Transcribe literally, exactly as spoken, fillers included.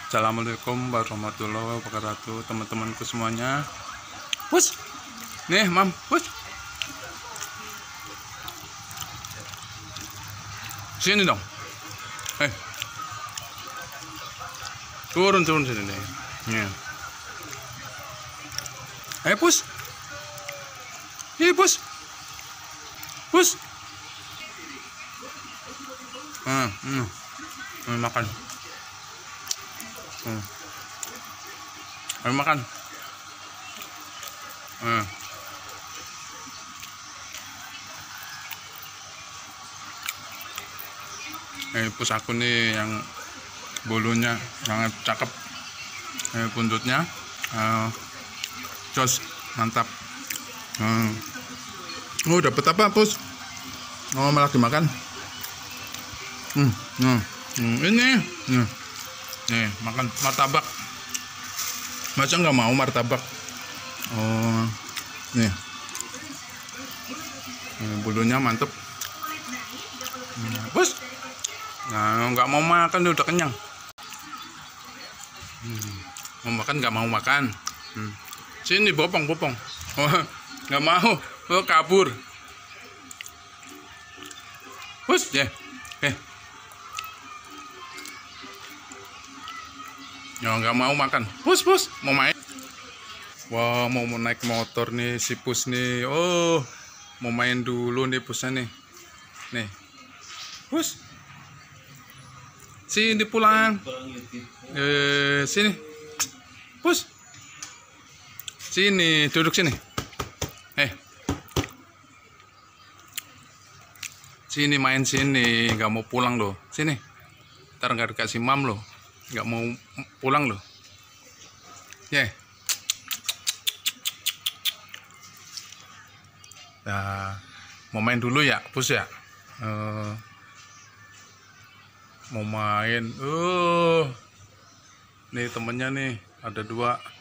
Assalamualaikum warahmatullahi wabarakatuh, teman-temanku semuanya. Pus, nih mam, pus. Sini dong. Eh, turun turun sini nih. Nih. Eh pus, ih pus, pus. Hmm, hmm. Hmm, makan. Hmm. Ayo makan. Hmm. Eh, pus aku nih yang bulunya sangat cakep. Eh, buntutnya, uh, jos mantap. Hmm. Oh, dapat apa pus? Oh, malah dimakan. Hmm, hmm. Hmm. Ini, hmm. Nih makan martabak. Masa nggak mau martabak? Oh, nih. Nih bulunya mantep. Hmm. Pus. Nah, nggak mau makan udah kenyang. Hmm. Mau makan nggak mau makan. Hmm. Sini bopong bopong. Oh, nggak mau. Oh, kabur. Pus ya. Eh. Ya nggak mau makan. Pus pus mau main. Wah, mau, mau naik motor nih si pus nih. Oh, mau main dulu nih pusnya nih. Nih. Pus. Sini pulang. Eh, sini. Pus. Sini, duduk sini. Eh. Sini main sini, nggak mau pulang loh. Sini. Ntar nggak dikasih mam loh. Nggak mau pulang loh. Ya. Yeah. Nah, mau main dulu ya, pus ya. Uh, mau main. Uh, nih temennya nih ada dua.